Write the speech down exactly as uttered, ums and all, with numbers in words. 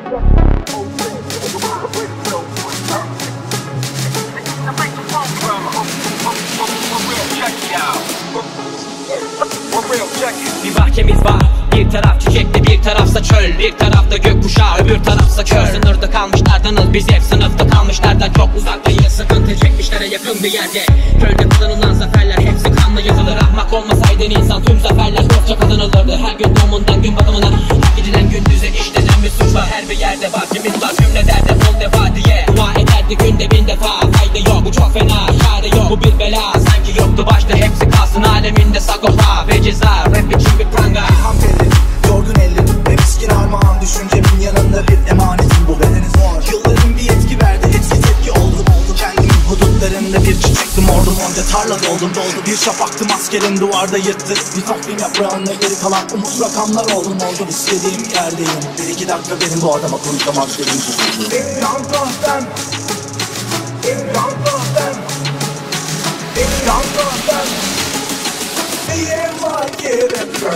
Bir bahçemiz var, bir taraf çiçekli, bir tarafsa çöl, bir tarafta gökkuşağı, öbür tarafsa kör. Sınırda kalmışlardanız biz hep, sınıfta kalmışlardan çok uzaktayız. Sıkıntı çekmişlere yakın bir yerde, köyde kazanılan zaferler hepsi kanla yazılır. Ahmak olmasaydın insan tüm zaferler dostça kazanılırdı. Her gün doğumundan gün batımına, geceden gündüze işlenen bir suç var. Her bir yerde bahçemiz var, cümle derde bol defa diye dua ederdi günde bin defa. Fayda yok, bu çok fena, çare yok, bu bir bela. Sanki yoktu başta, hepsi kalsın aleminde sakopa ve ceza. Rap için bir pranga, İlham verir, yorgun ellerim ve miskin armağan. Düşüncemin yanında bir emanetim, bu bedeniz var. Yılların bir etki verdi, etki tepki oldum oldum. Kendimin hudutlarında bir çiçektim, ordum onca tarla doldum doldu. Bir şapaktım askerim, duvarda yırttı bir takvim yaprağında geri kalan umut rakamlar oldum oldum. İstediğim yerdeyim, bir iki dakika benim bu adama konuşamam istediğim suçlu. İmran kahvem, İmran kahvem, İmran kahvem. Bir yerim var ki rap